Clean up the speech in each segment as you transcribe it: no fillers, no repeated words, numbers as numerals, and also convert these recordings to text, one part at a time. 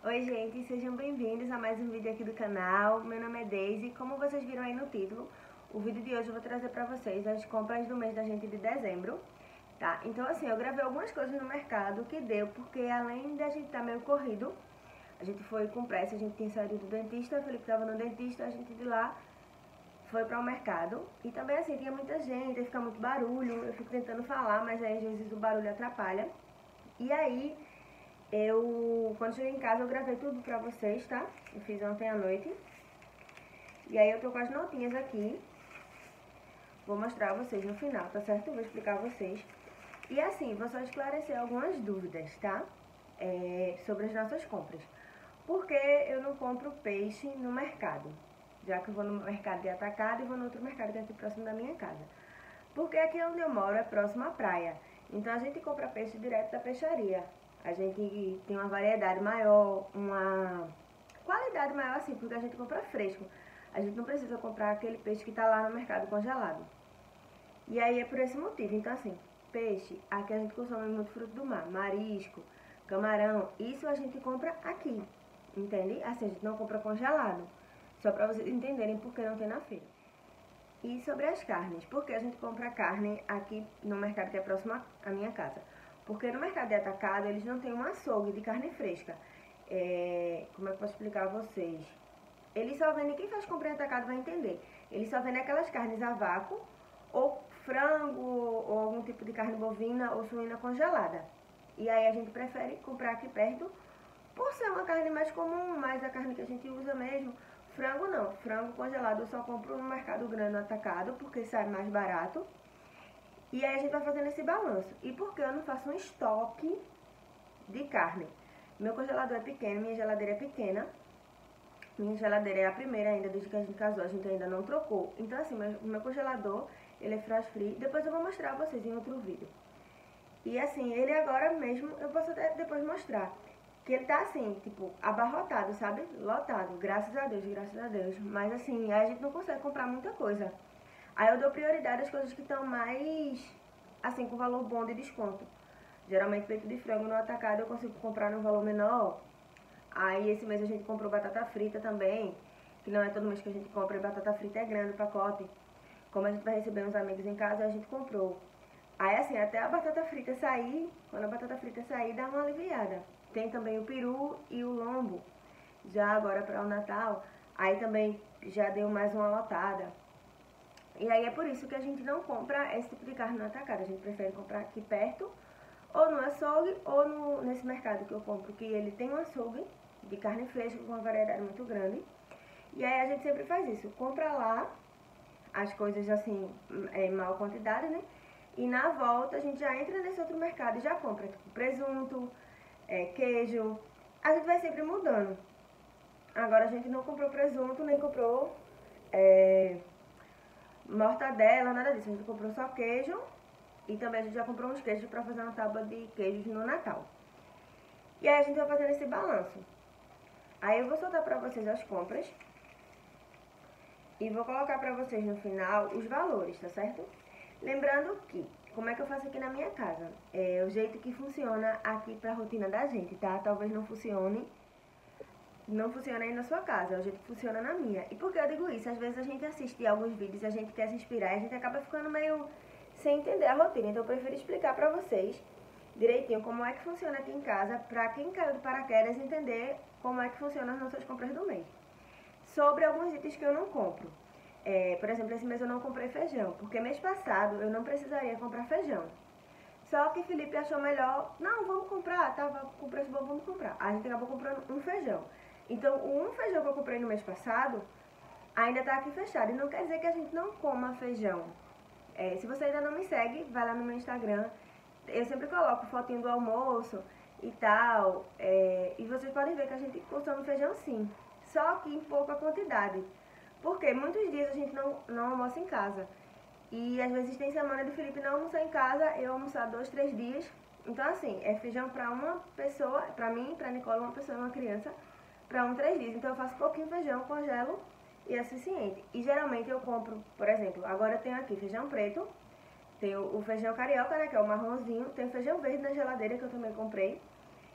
Oi gente, sejam bem-vindos a mais um vídeo aqui do canal. Meu nome é Daisy. Como vocês viram aí no título, o vídeo de hoje eu vou trazer pra vocês as compras do mês da gente de dezembro, tá? Então assim, eu gravei algumas coisas no mercado que deu, porque além da gente estar meio corrido, a gente foi com pressa, a gente tinha saído do dentista, o Felipe estava no dentista, a gente de lá foi para o mercado. E também assim, tinha muita gente, aí fica muito barulho, eu fico tentando falar, mas aí às vezes o barulho atrapalha. E aí, quando cheguei em casa, eu gravei tudo pra vocês, tá? Eu fiz ontem à noite. E aí eu tô com as notinhas aqui. Vou mostrar a vocês no final, tá certo? Eu vou explicar a vocês. E assim, vou só esclarecer algumas dúvidas, tá? Sobre as nossas compras. Por que eu não compro peixe no mercado? Já que eu vou no mercado de atacado e vou no outro mercado que é aqui próximo da minha casa. Porque aqui onde eu moro é próximo à praia. Então a gente compra peixe direto da peixaria. A gente tem uma variedade maior, uma qualidade maior assim, porque a gente compra fresco. A gente não precisa comprar aquele peixe que está lá no mercado congelado. E aí é por esse motivo. Então assim, peixe, aqui a gente consome muito fruto do mar, marisco, camarão. Isso a gente compra aqui, entende? Assim, a gente não compra congelado. Só para vocês entenderem por que não tem na feira. E sobre as carnes, porque a gente compra carne aqui no mercado que é próximo à minha casa? Porque no mercado de atacado eles não têm um açougue de carne fresca. Como é que eu posso explicar a vocês? Eles só vendem, quem faz compra em atacado vai entender. Eles só vendem aquelas carnes a vácuo, ou frango, ou algum tipo de carne bovina ou suína congelada. E aí a gente prefere comprar aqui perto, por ser uma carne mais comum, mais a carne que a gente usa mesmo. Frango não, frango congelado eu só compro no mercado grande no atacado, porque sai mais barato. E aí a gente vai fazendo esse balanço. E por que eu não faço um estoque de carne? Meu congelador é pequeno, minha geladeira é pequena. Minha geladeira é a primeira ainda, desde que a gente casou, a gente ainda não trocou. Então assim, meu congelador, ele é frost free. Depois eu vou mostrar a vocês em outro vídeo. E assim, ele agora mesmo, eu posso até depois mostrar. Que ele tá assim, tipo, abarrotado, sabe? Lotado, graças a Deus, graças a Deus. Mas assim, a gente não consegue comprar muita coisa. Aí eu dou prioridade às coisas que estão mais, assim, com valor bom de desconto. Geralmente peito de frango no atacado eu consigo comprar num valor menor. Aí esse mês a gente comprou batata frita também, que não é todo mês que a gente compra, e batata frita é grande o pacote. Como a gente vai receber uns amigos em casa, a gente comprou. Aí assim, até a batata frita sair, quando a batata frita sair, dá uma aliviada. Tem também o peru e o lombo, já agora para o Natal. Aí também já deu mais uma lotada. E aí é por isso que a gente não compra esse tipo de carne no atacado. A gente prefere comprar aqui perto, ou no açougue, ou nesse mercado que eu compro, que ele tem um açougue de carne fresca com uma variedade muito grande. E aí a gente sempre faz isso, compra lá as coisas assim, em maior quantidade, né? E na volta a gente já entra nesse outro mercado e já compra, tipo, presunto, queijo. A gente vai sempre mudando. Agora a gente não comprou presunto, nem comprou mortadela, nada disso. A gente comprou só queijo e também a gente já comprou uns queijos para fazer uma tábua de queijos no Natal. E aí a gente vai fazendo esse balanço. Aí eu vou soltar para vocês as compras e vou colocar para vocês no final os valores, tá certo? Lembrando que, como é que eu faço aqui na minha casa? É o jeito que funciona aqui pra rotina da gente, tá? Talvez não funcione aí na sua casa, é o jeito que funciona na minha. E por que eu digo isso? Às vezes a gente assiste alguns vídeos, a gente quer se inspirar e a gente acaba ficando meio sem entender a rotina. Então eu prefiro explicar pra vocês direitinho como é que funciona aqui em casa, pra quem caiu de paraquedas entender como é que funciona as nossas compras do mês. Sobre alguns itens que eu não compro. Por exemplo, esse mês eu não comprei feijão, porque mês passado eu não precisaria comprar feijão. Só que Felipe achou melhor, não, vamos comprar, tava com preço bom, vamos comprar. A gente acabou comprando um feijão. Então, o um feijão que eu comprei no mês passado ainda tá aqui fechado. E não quer dizer que a gente não coma feijão. Se você ainda não me segue, vai lá no meu Instagram. Eu sempre coloco fotinho do almoço e tal. E vocês podem ver que a gente consome feijão sim. Só que em pouca quantidade. Porque muitos dias a gente não almoça em casa. E às vezes tem semana de Felipe não almoçar em casa, eu almoçar 2, 3 dias. Então assim, é feijão pra uma pessoa, pra mim, pra Nicole, uma pessoa e uma criança, pra 3 dias. Então eu faço pouquinho feijão, congelo e é suficiente. E geralmente eu compro, por exemplo, agora eu tenho aqui feijão preto, tenho o feijão carioca, né, que é o marronzinho, tem feijão verde na geladeira que eu também comprei.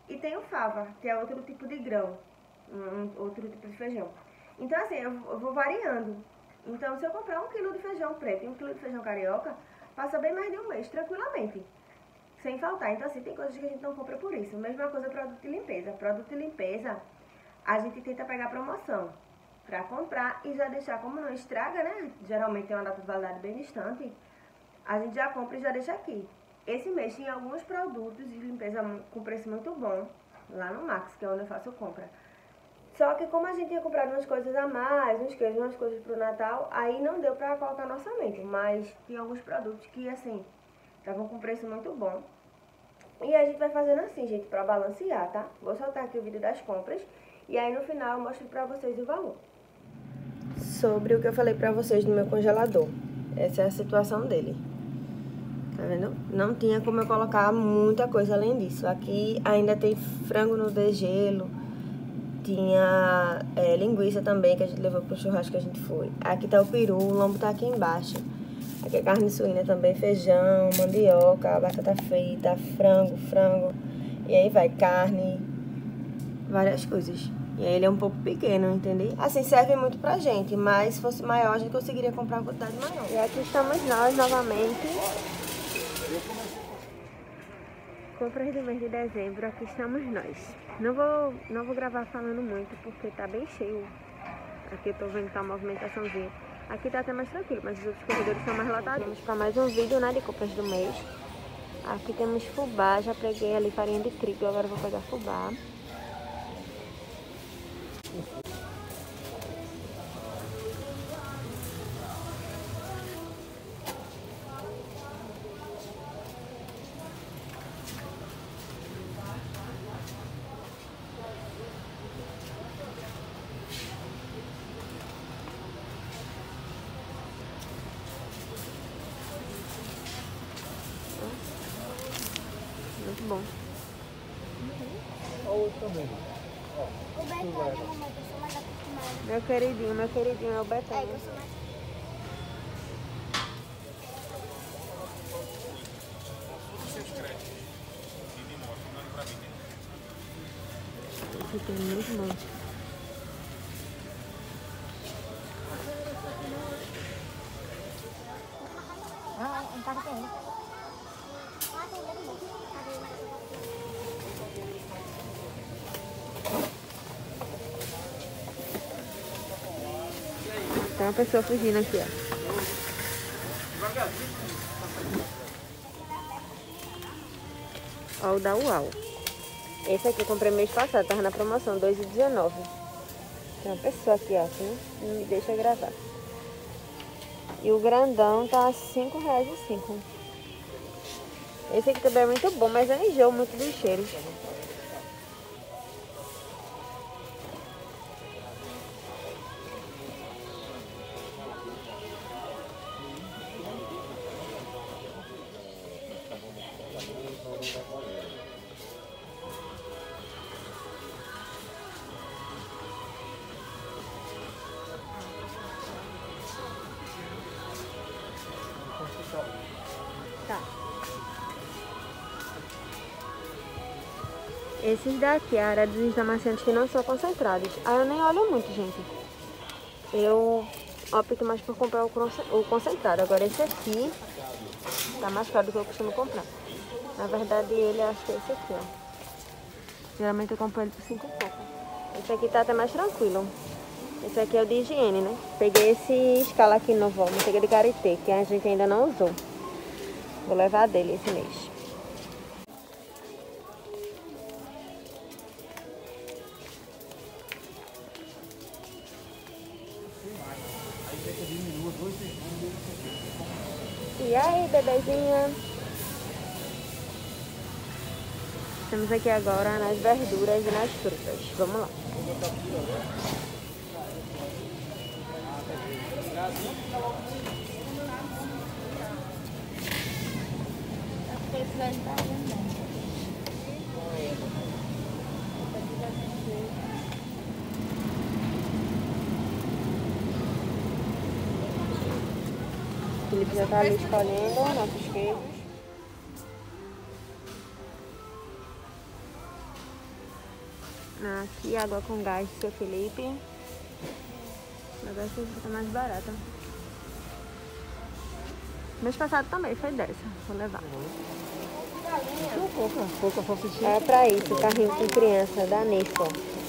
e tem o fava, que é outro tipo de grão, outro tipo de feijão. Então assim, eu vou variando. Então se eu comprar 1 quilo de feijão preto e 1 quilo de feijão carioca, passa bem mais de um mês, tranquilamente, sem faltar. Então assim, tem coisas que a gente não compra por isso. Mesma coisa produto de limpeza. Produto de limpeza, a gente tenta pegar promoção pra comprar e já deixar, como não estraga, né? Geralmente tem uma data de validade bem distante, a gente já compra e já deixa aqui. Esse mês tinha alguns produtos de limpeza com preço muito bom, lá no Max, que é onde eu faço compra. Só que como a gente tinha comprado umas coisas a mais, uns queijos, umas coisas pro Natal, aí não deu pra colocar no orçamento. Mas tinha alguns produtos que, assim, estavam com preço muito bom. E a gente vai fazendo assim, gente, pra balancear, tá? Vou soltar aqui o vídeo das compras e aí no final eu mostro pra vocês o valor. Sobre o que eu falei pra vocês do meu congelador. Essa é a situação dele. Tá vendo? Não tinha como eu colocar muita coisa além disso. Aqui ainda tem frango no degelo. Tinha linguiça também, que a gente levou pro churrasco que a gente foi. Aqui tá o peru, o lombo tá aqui embaixo. Aqui é carne suína também, feijão, mandioca, batata frita, frango. E aí vai carne, várias coisas. E aí ele é um pouco pequeno, entendeu? Assim, serve muito pra gente, mas se fosse maior a gente conseguiria comprar uma quantidade maior. E aqui estamos nós novamente. Compras do mês de dezembro, aqui estamos nós. Não vou gravar falando muito porque tá bem cheio. Aqui eu tô vendo que tá uma movimentaçãozinha. Aqui tá até mais tranquilo, mas os outros corredores são mais lotados. Vamos para mais um vídeo, né, de compras do mês. Aqui temos fubá, já peguei ali farinha de trigo, agora eu vou pegar fubá. Muito bom. Olha o outro também. O Betânia, mamãe, que eu sou mais acostumada. Meu queridinho é o Betânia. É, que eu sou mais... Esse aqui é muito bom. Ah, em casa tem. Ah, tem mesmo. Tem uma pessoa fugindo aqui, ó. Ó, o da Uau. Esse aqui eu comprei mês passado, tava na promoção, R$2,19. Tem uma pessoa aqui, ó, que não me deixa gravar. E o grandão tá R$5,05. Esse aqui também é muito bom, mas eu enjoo muito dos cheiros. Tá. Esses daqui, a área dos amaciantes que não são concentrados. Aí eu nem olho muito, gente. Eu opto mais por comprar o concentrado. Agora esse aqui tá mais caro do que eu costumo comprar. Na verdade, ele acho que é esse aqui, ó. Geralmente eu compro ele por 5 e pouco. Esse aqui tá até mais tranquilo. Esse aqui é o de higiene, né? Peguei esse escala aqui novo, manteiga de karité, que a gente ainda não usou. Vou levar dele esse mês. E aí, bebezinha? Estamos aqui agora nas verduras e nas frutas. Vamos lá. O Felipe já tá ali escolhendo nossos queijos. Aqui, água com gás do seu Felipe. Agora essa tá mais barata. Mês passado também foi dessa. Vou levar. Pouca salsicha. É pra isso, carrinho com criança da Nisco.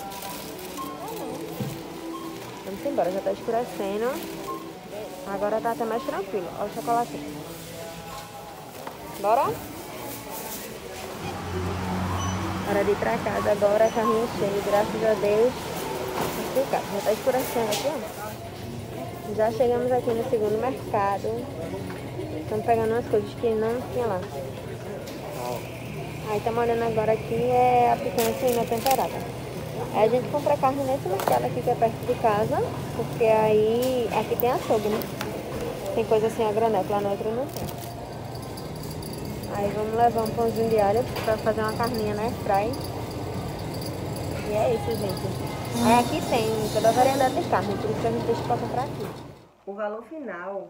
Vamos embora, já tá escurecendo. Agora tá até mais tranquilo. Olha o chocolatinho. Bora? Hora de ir pra casa agora, carrinho cheio, graças a Deus. Já tá escurecendo aqui, ó. Já chegamos aqui no segundo mercado. Estamos pegando umas coisas que não tinha lá. Aí estamos olhando agora aqui, é a picanha suína temperada. Aí a gente compra carne nesse mercado aqui que é perto de casa, porque aí aqui tem açougue, né? Tem coisa assim a granel, lá no outro não tem. Aí vamos levar um pãozinho de alho pra fazer uma carninha na airfry. E é isso, gente. Aí aqui tem toda a variedade de carne, por isso que a gente deixa pra comprar aqui. O valor final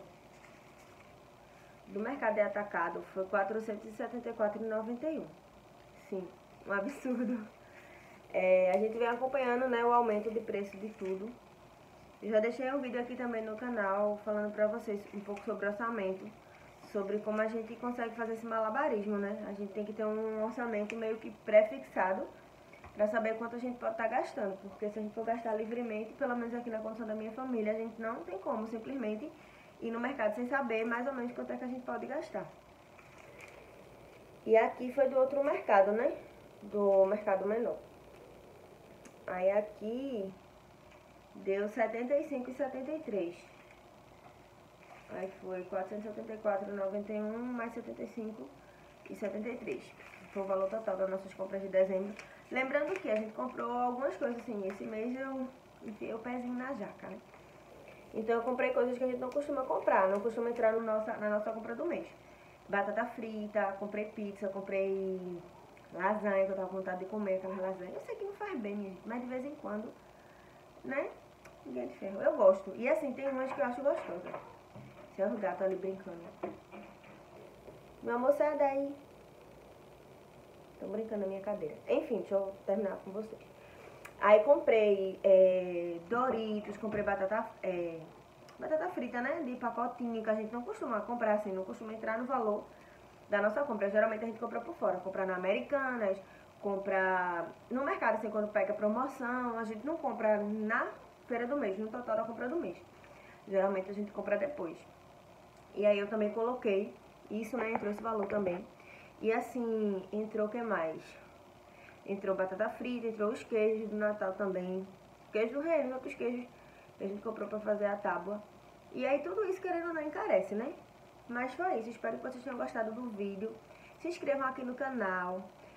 do mercado de atacado foi R$ 474,91. Sim, um absurdo. A gente vem acompanhando, né, o aumento de preço de tudo. Eu já deixei um vídeo aqui também no canal falando pra vocês um pouco sobre orçamento, sobre como a gente consegue fazer esse malabarismo, né? A gente tem que ter um orçamento meio que pré-fixado pra saber quanto a gente pode estar gastando, porque se a gente for gastar livremente, pelo menos aqui na condição da minha família, a gente não tem como simplesmente ir no mercado sem saber mais ou menos quanto é que a gente pode gastar. E aqui foi do outro mercado, né? Do mercado menor. Aí aqui deu R$ 75,73. Aí foi R$ 474,91 mais R$ 75,73. Foi o valor total das nossas compras de dezembro. Lembrando que a gente comprou algumas coisas assim. Esse mês eu enfiei o pezinho na jaca, né? Então eu comprei coisas que a gente não costuma comprar. Não costuma entrar na nossa compra do mês. Batata frita, comprei pizza, comprei lasanha, que eu tava com vontade de comer aquela lasanha. Eu sei que não faz bem, minha gente, mas de vez em quando, né? Ninguém de ferro. Eu gosto. E assim, tem umas que eu acho gostosas. Esse é o gato ali brincando. Meu amor, sai daí. Estão brincando na minha cadeira. Enfim, deixa eu terminar com vocês. Aí comprei Doritos, comprei batata frita, né? De pacotinho, que a gente não costuma comprar assim, não costuma entrar no valor da nossa compra. Geralmente a gente compra por fora, compra na Americanas, compra no mercado, assim, quando pega promoção. A gente não compra na feira do mês, no total da compra do mês. Geralmente a gente compra depois. E aí eu também coloquei isso, né? Entrou esse valor também. E assim, entrou o que mais? Entrou batata frita, entrou os queijos do Natal também. Queijo do reino, outros queijos que a gente comprou pra fazer a tábua. E aí tudo isso, querendo ou não, encarece, né? Mas foi isso, espero que vocês tenham gostado do vídeo. Se inscrevam aqui no canal.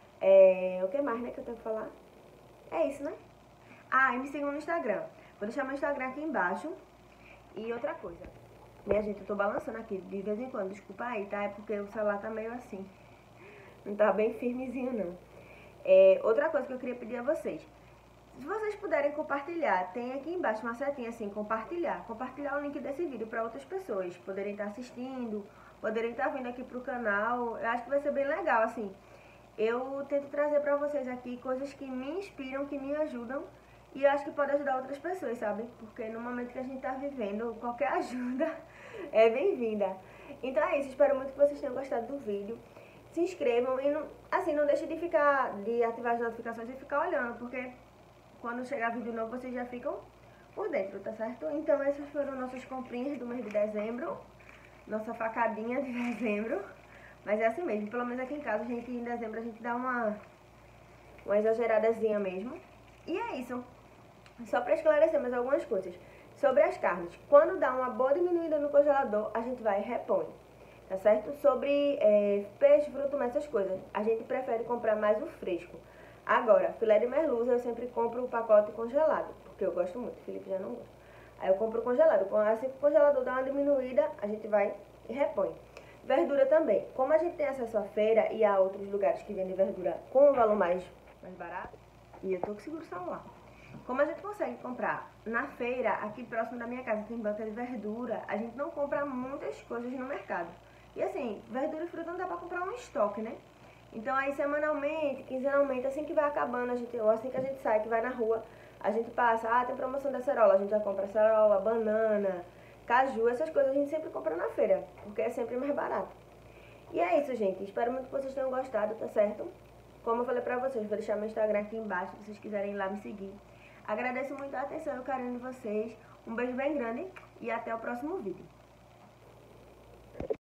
O que mais, né, que eu tenho que falar? É isso, né? Ah, e me sigam no Instagram. Vou deixar meu Instagram aqui embaixo. E outra coisa. Minha gente, eu tô balançando aqui de vez em quando. Desculpa aí, tá? É porque o celular tá meio assim. Não tá bem firmezinho, não. Outra coisa que eu queria pedir a vocês. Se vocês puderem compartilhar, tem aqui embaixo uma setinha assim, compartilhar. Compartilhar o link desse vídeo para outras pessoas poderem estar assistindo, poderem estar vindo aqui pro canal. Eu acho que vai ser bem legal, assim. Eu tento trazer pra vocês aqui coisas que me inspiram, que me ajudam. E eu acho que pode ajudar outras pessoas, sabe? Porque no momento que a gente tá vivendo, qualquer ajuda é bem-vinda. Então é isso, espero muito que vocês tenham gostado do vídeo. Se inscrevam e não deixem de ativar as notificações e ficar olhando, porque quando chegar vídeo novo vocês já ficam por dentro, tá certo? Então essas foram nossas comprinhas do mês de dezembro, nossa facadinha de dezembro. Mas é assim mesmo, pelo menos aqui em casa, em dezembro a gente dá uma exageradazinha mesmo. E é isso. Só para esclarecer mais algumas coisas. Sobre as carnes, quando dá uma boa diminuída no congelador, a gente vai e repõe. Tá certo? Sobre peixe, fruto, essas coisas, a gente prefere comprar mais o fresco. Agora, filé de merluza eu sempre compro o pacote congelado, porque eu gosto muito, o Felipe já não gosta. Aí eu compro o congelado. Assim que o congelador dá uma diminuída, a gente vai e repõe. Verdura também. Como a gente tem acesso à feira e a outros lugares que vendem verdura com um valor mais barato, e eu tô com seguro celular. Como a gente consegue comprar na feira, aqui próximo da minha casa tem banca de verdura, a gente não compra muitas coisas no mercado. E assim, verdura e fruta não dá pra comprar um estoque, né? Então aí semanalmente, quinzenalmente, assim que vai acabando, ou assim que a gente sai, que vai na rua, a gente passa, tem promoção da acerola, a gente já compra acerola, banana, caju, essas coisas a gente sempre compra na feira, porque é sempre mais barato. E é isso, gente. Espero muito que vocês tenham gostado, tá certo? Como eu falei pra vocês, vou deixar meu Instagram aqui embaixo, se vocês quiserem ir lá me seguir. Agradeço muito a atenção e o carinho de vocês. Um beijo bem grande e até o próximo vídeo.